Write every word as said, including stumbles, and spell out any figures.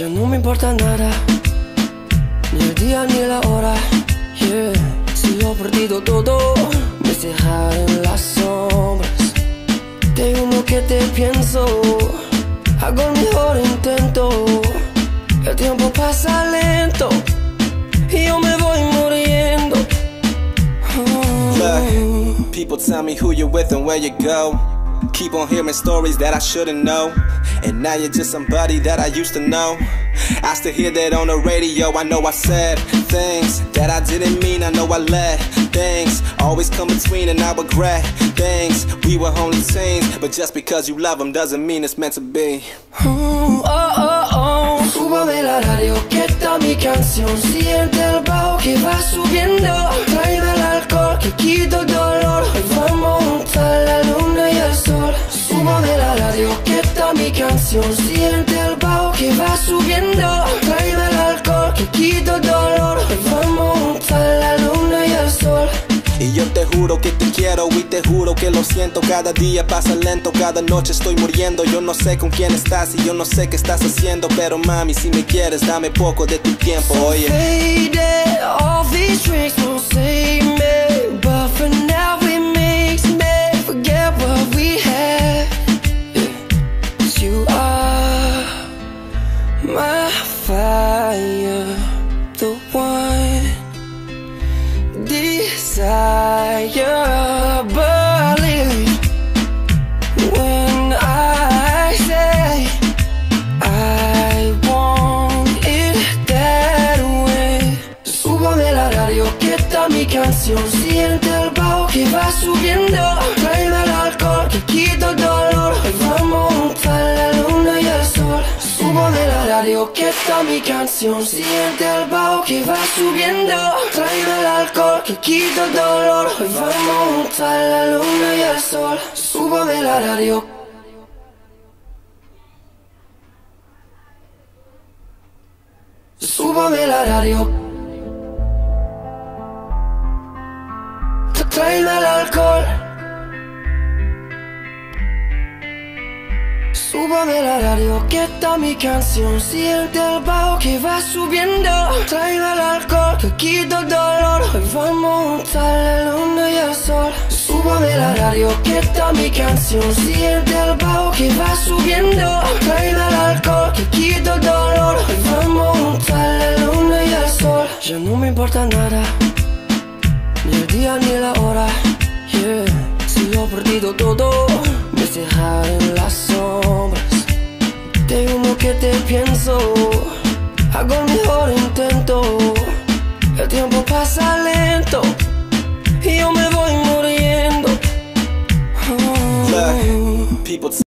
Ya no me importa nada, ni el día ni la hora, yeah. Si yo he perdido todo, me has dejado en las sombras. Te uno que te pienso, hago el mejor intento. El tiempo pasa lento y yo me voy muriendo. Oh. Look, people tell me who you're with and where you go. Keep on hearing stories that I shouldn't know, and now you're just somebody that I used to know. I still hear that on the radio. I know I said things that I didn't mean. I know I let things always come between, and I regret things. We were only teens, but just because you love them doesn't mean it's meant to be. Oh, oh, oh, oh. Súbame la radio, que está mi canción. Siente el bajo que va subiendo. Tráeme el alcohol que quita el dolor. Hoy vamos a juntar la luna y el sol. Súbame la radio, que está mi canción. Siente el bajo que va subiendo. Tráeme el alcohol que quita el dolor. Hoy vamos a juntar la luna y el sol. Y yo te juro que te quiero y te juro que lo siento. Cada día pasa lento, cada noche estoy muriendo. Yo no sé con quién estás y yo no sé qué estás haciendo, pero mami, si me quieres, dame poco de tu tiempo, oye. Faded, all these drinks won't save me, but for now it makes me forget what we had. Yeah. 'Cause you are my fire, the one desire. Believe when I say I want it that way. Súbame la radio, que está mi canción. Siente el bajo que va subiendo. Tráeme el alcohol que quita el dolor. Hoy vamos a juntar la luna y el sol. Súbame la radio, que está mi canción. Siente el bajo que va subiendo. Tráeme el alcohol que quita el dolor. Hoy vamos a juntar la luna y el sol. Súbame la radio. Súbame la radio. Tráeme el alcohol. Súbame la radio, que está mi canción. Siente el bajo que va subiendo. Tráeme el alcohol que quita el dolor. Hoy vamos a juntar la luna y el sol. Súbame la radio, que está mi canción. Siente el bajo que va subiendo. Tráeme el alcohol que quita el dolor. Hoy vamos a juntar la luna y el sol. Ya no me importa nada, ni el día ni la hora, yeah. Si yo he perdido todo, me has dejado en las sombras. Te uno que te pienso, hago el mejor intento. El tiempo pasa lento y yo me voy muriendo. Oh. Look, people